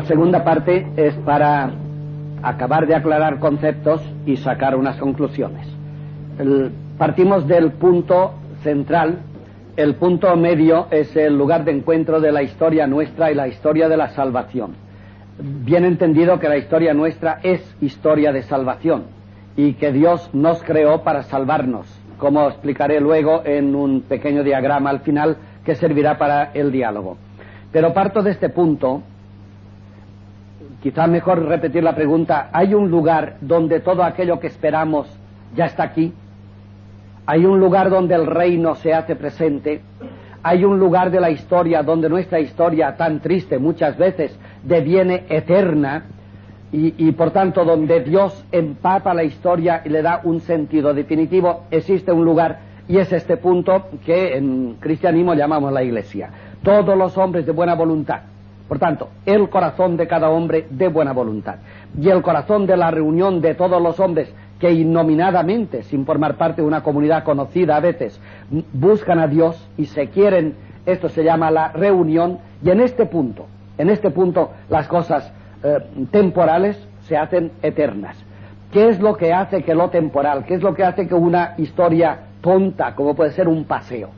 segunda parte es para acabar de aclarar conceptos y sacar unas conclusiones. Partimos del punto central. El punto medio es el lugar de encuentro de la historia nuestra y la historia de la salvación. Bien entendido que la historia nuestra es historia de salvación y que Dios nos creó para salvarnos, como explicaré luego en un pequeño diagrama al final que servirá para el diálogo. Pero parto de este punto. Quizá mejor repetir la pregunta: ¿hay un lugar donde todo aquello que esperamos ya está aquí? ¿Hay un lugar donde el reino se hace presente? ¿Hay un lugar de la historia donde nuestra historia, tan triste muchas veces, deviene eterna y por tanto donde Dios empapa la historia y le da un sentido definitivo? Existe un lugar, y es este punto que en cristianismo llamamos la Iglesia. Todos los hombres de buena voluntad. Por tanto, el corazón de cada hombre de buena voluntad. Y el corazón de la reunión de todos los hombres que innominadamente, sin formar parte de una comunidad conocida a veces, buscan a Dios y se quieren. Esto se llama la reunión. Y en este punto las cosas temporales se hacen eternas. ¿Qué es lo que hace que lo temporal, qué es lo que hace que una historia tonta, como puede ser un paseo,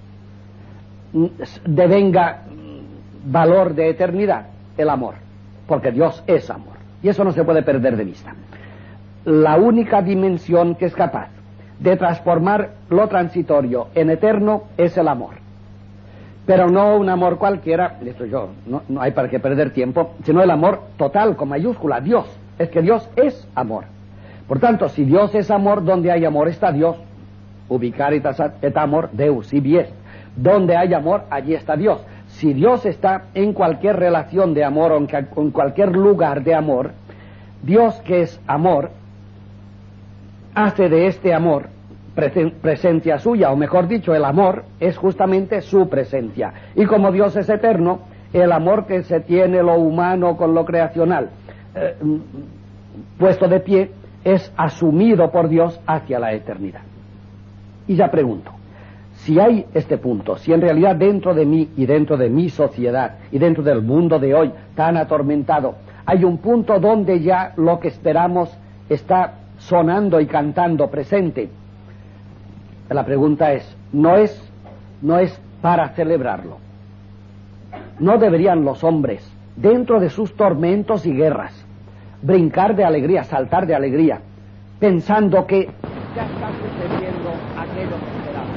devenga valor de eternidad? El amor, porque Dios es amor, y eso no se puede perder de vista. La única dimensión que es capaz de transformar lo transitorio en eterno es el amor, pero no un amor cualquiera. Esto no hay para qué perder tiempo, sino el amor total, con mayúscula. Dios, es que Dios es amor. Por tanto, si Dios es amor, donde hay amor está Dios. Ubicaritas et amor Deus ibi est. Donde hay amor, allí está Dios. Si Dios está en cualquier relación de amor o en cualquier lugar de amor, Dios, que es amor, hace de este amor presencia suya, o mejor dicho, el amor es justamente su presencia. Y como Dios es eterno, el amor que se tiene lo humano con lo creacional puesto de pie es asumido por Dios hacia la eternidad. Y ya pregunto, si hay este punto, si en realidad dentro de mí y dentro de mi sociedad y dentro del mundo de hoy tan atormentado, hay un punto donde ya lo que esperamos está sonando y cantando presente, la pregunta es, no es para celebrarlo. ¿No deberían los hombres, dentro de sus tormentos y guerras, brincar de alegría, saltar de alegría, pensando que ya está sucediendo aquello que esperamos?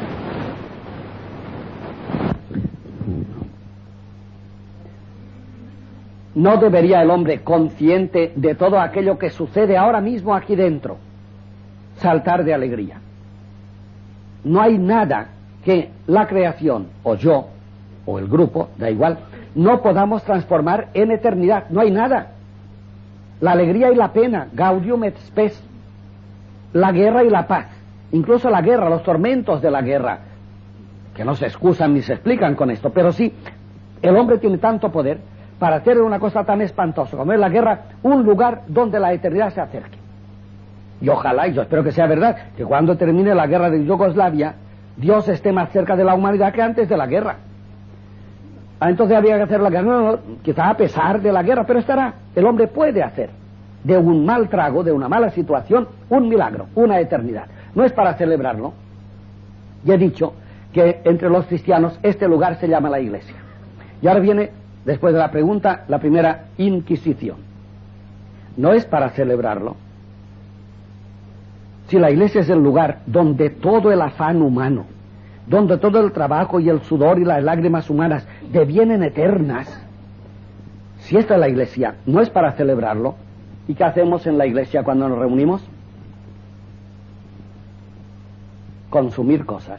¿No debería el hombre, consciente de todo aquello que sucede ahora mismo aquí dentro, saltar de alegría? No hay nada que la creación, o yo, o el grupo, da igual, no podamos transformar en eternidad. No hay nada. La alegría y la pena, gaudium et spes, la guerra y la paz, incluso la guerra, los tormentos de la guerra, que no se excusan ni se explican con esto, pero sí, el hombre tiene tanto poder para hacer una cosa tan espantosa como es la guerra un lugar donde la eternidad se acerque. Y ojalá, y yo espero que sea verdad, que cuando termine la guerra de Yugoslavia, Dios esté más cerca de la humanidad que antes de la guerra. Entonces había que hacer la guerra, no, quizá a pesar de la guerra, pero estará. El hombre puede hacer de un mal trago, de una mala situación, un milagro, una eternidad. No es para celebrarlo. Y he dicho que entre los cristianos este lugar se llama la Iglesia. Y ahora viene, después de la pregunta, la primera inquisición. No es para celebrarlo. Si la Iglesia es el lugar donde todo el afán humano, donde todo el trabajo y el sudor y las lágrimas humanas devienen eternas, si esta es la Iglesia, no es para celebrarlo. ¿Y qué hacemos en la Iglesia cuando nos reunimos? Consumir cosas.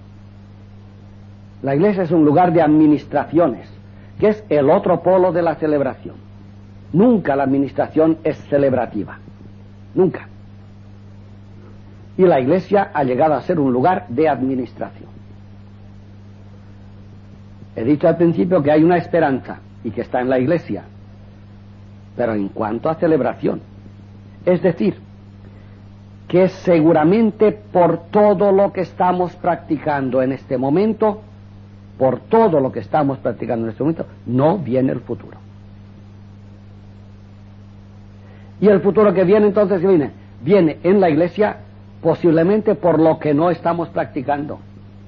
La Iglesia es un lugar de administraciones, que es el otro polo de la celebración. Nunca la administración es celebrativa. Nunca. Y la Iglesia ha llegado a ser un lugar de administración. He dicho al principio que hay una esperanza y que está en la Iglesia, pero en cuanto a celebración, es decir, que seguramente por todo lo que estamos practicando en este momento, no viene el futuro. Y el futuro que viene entonces, viene en la Iglesia posiblemente por lo que no estamos practicando.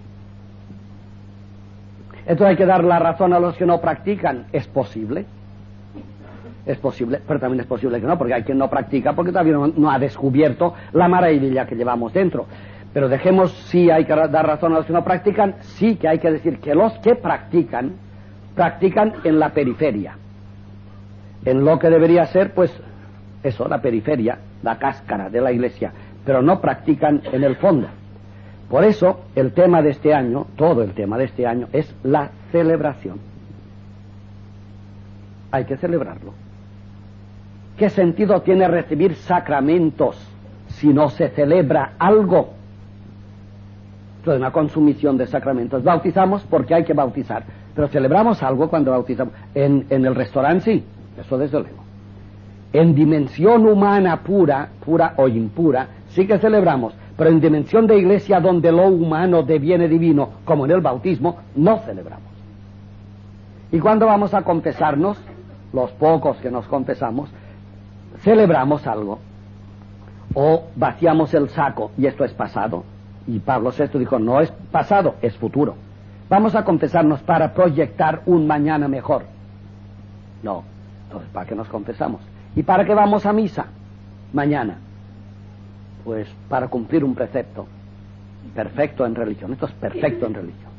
Entonces hay que dar la razón a los que no practican. ¿Es posible? Es posible, pero también es posible que no, porque hay quien no practica porque todavía no ha descubierto la maravilla que llevamos dentro. Pero dejemos, sí hay que dar razón a los que no practican, sí que hay que decir que los que practican en la periferia, en lo que debería ser, pues, eso, la periferia, la cáscara de la Iglesia, pero no practican en el fondo. Por eso, el tema de este año, todo el tema de este año, es la celebración. Hay que celebrarlo. ¿Qué sentido tiene recibir sacramentos si no se celebra algo? Esto es una consumición de sacramentos. Bautizamos porque hay que bautizar, pero celebramos algo cuando bautizamos. En el restaurante sí, eso desde luego. En dimensión humana pura o impura, sí que celebramos, pero en dimensión de Iglesia donde lo humano deviene divino, como en el bautismo, no celebramos. Y cuando vamos a confesarnos, los pocos que nos confesamos, celebramos algo, o vaciamos el saco, y esto es pasado. Y Pablo VI dijo, no es pasado, es futuro. Vamos a confesarnos para proyectar un mañana mejor. No, entonces ¿para qué nos confesamos? ¿Y para qué vamos a misa mañana? Pues para cumplir un precepto perfecto en religión. Esto es perfecto en religión.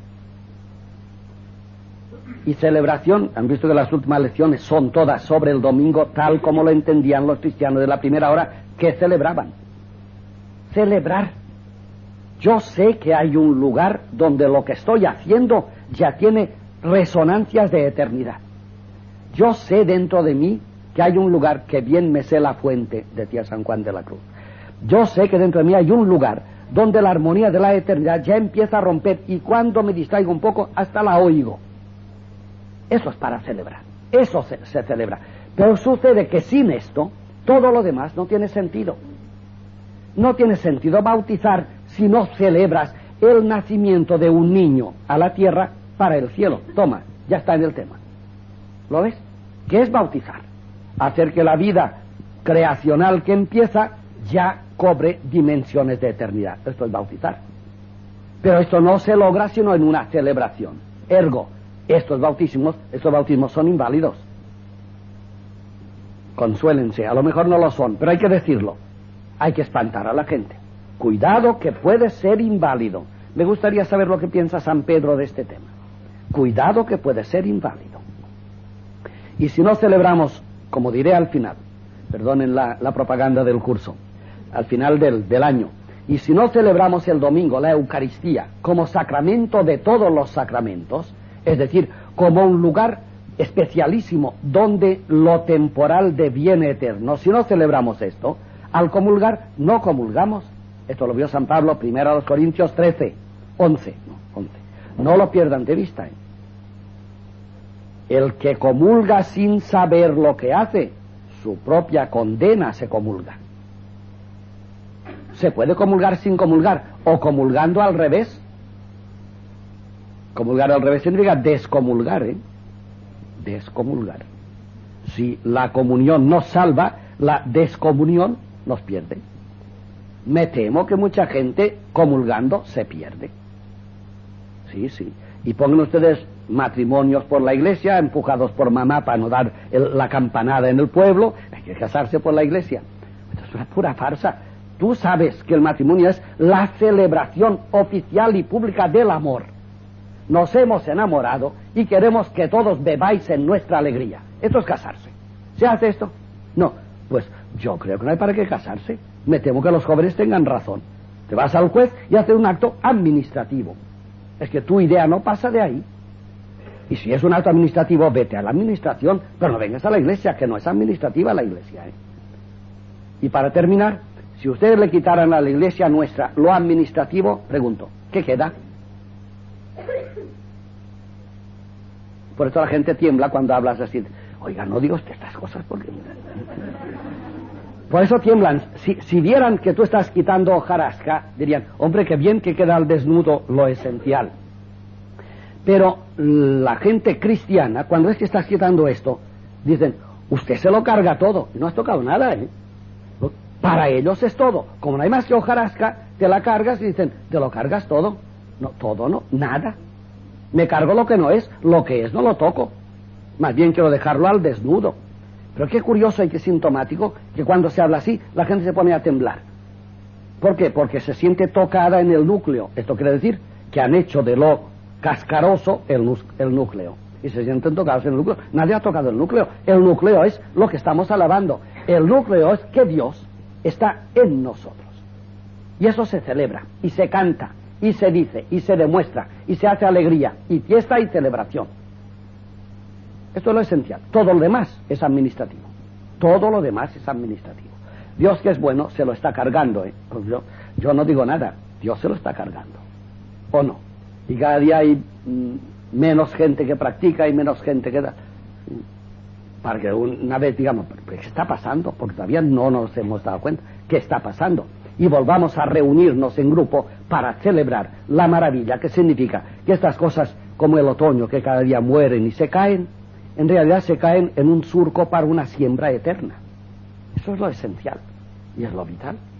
Y celebración, han visto que las últimas lecciones son todas sobre el domingo, tal como lo entendían los cristianos de la primera hora, que celebraban. Celebrar. Yo sé que hay un lugar donde lo que estoy haciendo ya tiene resonancias de eternidad. Yo sé dentro de mí que hay un lugar que bien me sé la fuente, decía San Juan de la Cruz. Yo sé que dentro de mí hay un lugar donde la armonía de la eternidad ya empieza a romper y cuando me distraigo un poco hasta la oigo. Eso es para celebrar, eso se celebra. Pero sucede que sin esto, todo lo demás no tiene sentido. No tiene sentido bautizar si no celebras el nacimiento de un niño a la tierra para el cielo. Toma, ya está en el tema. ¿Lo ves? ¿Qué es bautizar? Hacer que la vida creacional que empieza ya cobre dimensiones de eternidad. Esto es bautizar. Pero esto no se logra sino en una celebración. Ergo, estos bautismos son inválidos. Consuélense, a lo mejor no lo son, pero hay que decirlo. Hay que espantar a la gente. Cuidado que puede ser inválido. Me gustaría saber lo que piensa San Pedro de este tema. Cuidado que puede ser inválido. Y si no celebramos, como diré al final, perdonen la propaganda del curso, al final del año, y si no celebramos el domingo la Eucaristía como sacramento de todos los sacramentos, es decir, como un lugar especialísimo donde lo temporal deviene eterno, si no celebramos esto, al comulgar no comulgamos. Esto lo vio San Pablo, 1 Corintios 11. No lo pierdan de vista. El que comulga sin saber lo que hace, su propia condena se comulga. Se puede comulgar sin comulgar, o comulgando al revés. Comulgar al revés significa descomulgar, Descomulgar. Si la comunión nos salva, la descomunión nos pierde. Me temo que mucha gente comulgando se pierde. Sí. Y pongan ustedes matrimonios por la iglesia, empujados por mamá para no dar la campanada en el pueblo. Hay que casarse por la iglesia. Esto es una pura farsa. Tú sabes que el matrimonio es la celebración oficial y pública del amor. Nos hemos enamorado y queremos que todos bebáis en nuestra alegría. Esto es casarse. ¿Se hace esto? No. Pues yo creo que no hay para qué casarse. Me temo que los jóvenes tengan razón. Te vas al juez y haces un acto administrativo. Es que tu idea no pasa de ahí. Y si es un acto administrativo, vete a la administración, pero no vengas a la iglesia, que no es administrativa la iglesia. Y para terminar, si ustedes le quitaran a la iglesia nuestra lo administrativo, pregunto, ¿qué queda? Por eso la gente tiembla cuando hablas así. Oiga, no digo usted estas cosas porque... Por eso tiemblan. Si vieran que tú estás quitando hojarasca, dirían, hombre, qué bien que queda al desnudo lo esencial. Pero la gente cristiana, cuando es que estás quitando esto, dicen, usted se lo carga todo. Y no has tocado nada, Para ellos es todo. Como no hay más que hojarasca, te la cargas y dicen, ¿te lo cargas todo? No, todo no, nada. Me cargo lo que no es, lo que es no lo toco. Más bien quiero dejarlo al desnudo. Pero qué curioso y qué sintomático que cuando se habla así, la gente se pone a temblar. ¿Por qué? Porque se siente tocada en el núcleo. Esto quiere decir que han hecho de lo cascaroso el núcleo. Y se sienten tocados en el núcleo. Nadie ha tocado el núcleo. El núcleo es lo que estamos alabando. El núcleo es que Dios está en nosotros. Y eso se celebra, y se canta, y se dice, y se demuestra, y se hace alegría, y fiesta y celebración. Esto es lo esencial. Todo lo demás es administrativo. Todo lo demás es administrativo. Dios, que es bueno, se lo está cargando. Pues yo no digo nada. Dios se lo está cargando. ¿O no? Y cada día hay menos gente que practica y menos gente que da. Para que una vez digamos, ¿qué está pasando? Porque todavía no nos hemos dado cuenta. ¿Qué está pasando? Y volvamos a reunirnos en grupo para celebrar la maravilla, que significa que estas cosas, como el otoño, que cada día mueren y se caen, en realidad se caen en un surco para una siembra eterna. Eso es lo esencial y es lo vital.